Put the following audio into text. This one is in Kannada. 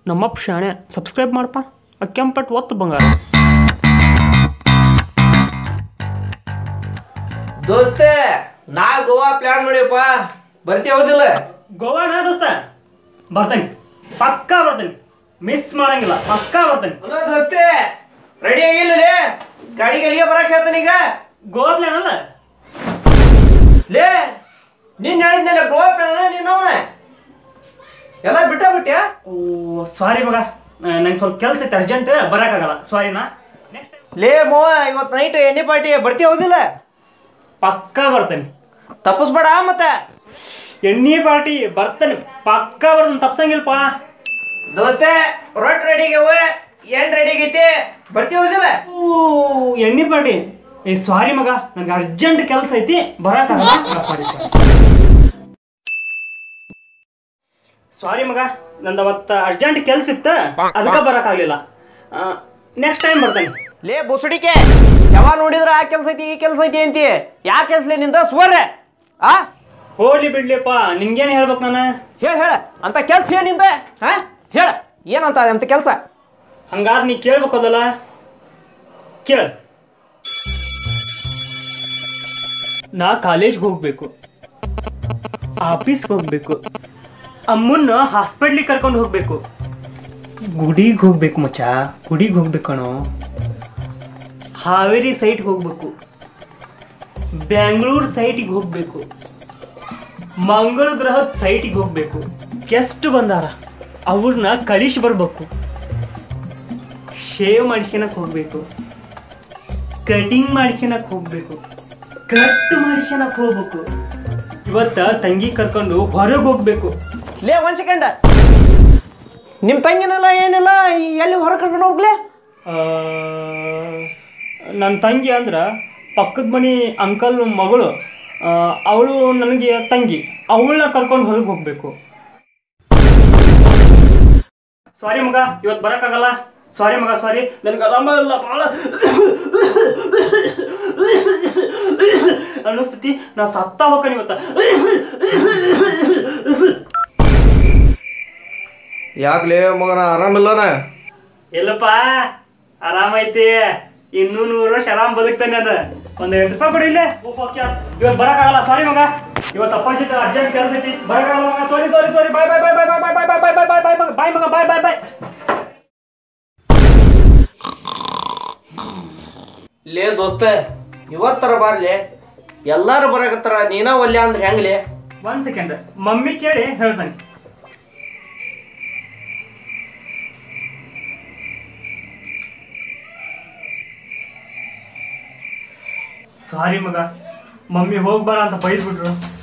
ನಮ್ಮಪ್ಪ ಶಾಣೆ ಸಬ್ಸ್ಕ್ರೈಬ್ ಮಾಡಪ್ಪ ಕೆಂಪಟ್ಟು ಒತ್ತು ಬಂಗಾರ ದೋಸ್ತೆ ನಾ ಗೋವಾ ಪ್ಲಾನ್ ಮಾಡಿಯಪ್ಪ ಬರ್ತಿ ಹೌದಿಲ್ಲ ಗೋವಾನ ದೋಸ್ತ ಬರ್ತೇನೆ ಪಕ್ಕಾ ಬರ್ತೇನೆ ಮಿಸ್ ಮಾಡಂಗಿಲ್ಲ ಪಕ್ಕಾ ಬರ್ತೇನೆ ಅಲ್ಲ ದೋಸ್ತೆ ರೆಡಿ ಆಗಿಲ್ಲ ಗಾಡಿಗೆ ಅಲ್ಲಿಗೆ ಬರಕ್ಕೆ ಹೇಳ್ತಾನೆ ಈಗ ಗೋವಾ ಪ್ಲಾನ್ ಅಲ್ಲ ಲೇ ನೀನ್ ಹೇಳಿದ್ನಲ್ಲ ಗೋವಾ ಪ್ಲಾನ್ ನೀನು ಅವನ ಎಲ್ಲ ಬಿಟ್ಟ್ಯಾ ಓ ಸಾರಿ ಮಗ ನಂಗೆ ಸ್ವಲ್ಪ ಕೆಲಸ ಐತೆ ಅರ್ಜೆಂಟ್ ಬರೋಕ್ಕಾಗಲ್ಲ ಸಾರಿನಾ ನೆಕ್ಸ್ಟ್ ಲೇ ಮೋವ ಇವತ್ತು ನೈಟ್ ಎಣ್ಣೆ ಪಾರ್ಟಿ ಬರ್ತಿ ಹೌದಿಲ್ಲ ಪಕ್ಕಾ ಬರ್ತೇನೆ ತಪ್ಪಿಸ್ಬೇಡ ಮತ್ತೆ ಎಣ್ಣೆ ಪಾರ್ಟಿ ಬರ್ತೇನೆ ಪಕ್ಕಾ ಬರ್ತೇನೆ ತಪ್ಸಂಗಿಲ್ಪ ದೋಸ್ತೆ ರೊಟ್ಟಿ ರೆಡಿಗೆ ಏನ್ ರೆಡಿ ಆಗೈತಿ ಬರ್ತಿ ಹೌದಿಲ್ಲ ಎಣ್ಣೆ ಪಾರ್ಟಿ ಏ ಸಾರಿ ಮಗ ನನಗೆ ಅರ್ಜೆಂಟ್ ಕೆಲಸ ಐತಿ ಬರೋಕ್ಕಾಗಲ್ಲ ಸಾರಿ ಮಗ ನಂದು ಅವತ್ತು ಅರ್ಜೆಂಟ್ ಕೆಲ್ಸ ಇತ್ತು ಅದಕ್ಕೆ ಬರೋಕ್ಕಾಗಲಿಲ್ಲ ನೆಕ್ಸ್ಟ್ ಟೈಮ್ ಬರ್ತೇನೆ ಲೇ ಬುಸುಡಿಕೆ ಯಾವಾಗ ನೋಡಿದ್ರ ಆ ಕೆಲ್ಸ ಐತಿ ಈ ಕೆಲ್ಸ ಐತಿ ಅಂತಿ ಯಾ ಕೆಲ್ಸಲೇ ನಿಂದ ಸುವರ್ರೆ ಆ ಹೋಗ್ಲಿ ಬಿಡ್ಲಿಪ್ಪ ನಿನ್ಗೇನು ಹೇಳ್ಬೇಕು ನಾನು ಹೇಳ ಅಂತ ಕೆಲ್ಸ ಏನಿಂದ ಹಾ ಹೇಳ ಏನಂತ ಅಂತ ಕೆಲ್ಸ ಹಂಗಾರೆ ನೀ ಕೇಳ್ಬೇಕದಲ್ಲ ಕೇಳ ನಾ ಕಾಲೇಜ್ಗೆ ಹೋಗ್ಬೇಕು ಆಫೀಸ್ಗೆ ಹೋಗ್ಬೇಕು ಅಮ್ಮನ್ನ ಹಾಸ್ಪಿಟ್ಲಿಗೆ ಕರ್ಕೊಂಡು ಹೋಗ್ಬೇಕು ಗುಡಿಗೆ ಹೋಗ್ಬೇಕು ಮಚ್ಚ ಗುಡಿಗೆ ಹೋಗ್ಬೇಕು ಕಣೋ ಹಾವೇರಿ ಸೈಟ್ಗೆ ಹೋಗ್ಬೇಕು ಬೆಂಗಳೂರು ಸೈಟಿಗೆ ಹೋಗ್ಬೇಕು ಮಂಗಳ ಗ್ರಹದ ಸೈಟಿಗೆ ಹೋಗ್ಬೇಕು ಗೆಸ್ಟ್ ಬಂದಾರ ಅವ್ರನ್ನ ಕಳಿಸಿ ಬರ್ಬೇಕು ಶೇವ್ ಮಾಡ್ಸ್ಕೊಳಕ್ ಹೋಗ್ಬೇಕು ಕಟಿಂಗ್ ಮಾಡ್ಸ್ಕೊಳಕ್ ಹೋಗ್ಬೇಕು ಕಟ್ ಮಾಡ್ಸ್ಕೊಳಕ್ ಹೋಗ್ಬೇಕು ಇವತ್ತ ತಂಗಿ ಕರ್ಕೊಂಡು ಹೊರಗೆ ಹೋಗ್ಬೇಕು ಲೇ ಒಂದ್ ಸೆಕೆಂಡ್ ನಿಮ್ಮ ತಂಗಿನೆಲ್ಲ ಏನಿಲ್ಲ ಎಲ್ಲಿ ಹೊರಗೆ ಕರ್ಕೊಂಡು ಹೋಗ್ಲೇ ನನ್ನ ತಂಗಿ ಅಂದ್ರೆ ಪಕ್ಕದ ಮನೆ ಅಂಕಲ್ ಮಗಳು ಅವಳು ನನಗೆ ತಂಗಿ ಅವಳನ್ನ ಕರ್ಕೊಂಡು ಹೊರಗೆ ಹೋಗ್ಬೇಕು ಸಾರಿ ಮಗ ಇವತ್ತು ಬರೋಕ್ಕಾಗಲ್ಲ ಸಾರಿ ಮಗ ಸಾರಿ ನನಗೆ ಆರಾಮ ಇಲ್ಲ ಭಾಳ ಅನ್ನಿಸ್ತತಿ ನಾ ಸತ್ತ ಹೋಗ್ತಾನೆ ಇವತ್ತ ಯಾಕ್ಲೇ ಮಗನ ಆರಾಮಿಲ್ಲನ ಇಲ್ಲಪ್ಪ ಆರಾಮೈತಿ ಇನ್ನೂ 100 ವರ್ಷ ಆರಾಮ್ ಬದುಕ್ತಾನೆ ನಾನು ಒಂದು 2 ರೂಪಾಯಿ ಕೊಡಿ ಇಲ್ಲೇ ಇವತ್ತು ಬರೋಕ್ಕಾಗಲ್ಲ ಸಾರಿ ಮಗ ಇವತ್ತು ಅಪ್ಪಾಜಿ ಅರ್ಜೆಂಟ್ ಕೆಲಸ ಐತಿ ಬರೋಕ್ಕಾಗಲ್ಲ ಮಗ ಸಾರಿ ಸಾರಿ ಸಾರಿ ಬಾಯ್ ಬಾಯ್ ಬಾಯ್ ಬಾಯ್ ಬಾಯ್ ಬಾಯ್ ಬಾಯ್ ಬಾಯ್ ಬಾಯ್ ಬಾಯ್ ಬಾಯ್ ಮಗ ಬಾಯ್ ಬಾಯ್ ಬಾಯ್ ಲೇ ದೋಸ್ತ ಇವತ್ತರ ಬಾರ್ಲೆ ಎಲ್ಲಾರು ಬರಾಕತ್ತಾರ ನೀನ ಒಲ್ಲೆ ಅಂದ್ರೆ ಹೆಂಗ್ಲೆ 1 ಸೆಕೆಂಡ್ ಮಮ್ಮಿ ಕೇಳಿ ಹೇಳ್ತಾನೆ ಸಾರಿ ಮಗ ಮಮ್ಮಿ ಹೋಗ್ಬೇಡ ಅಂತ ಬೈದ್ಬಿಟ್ರು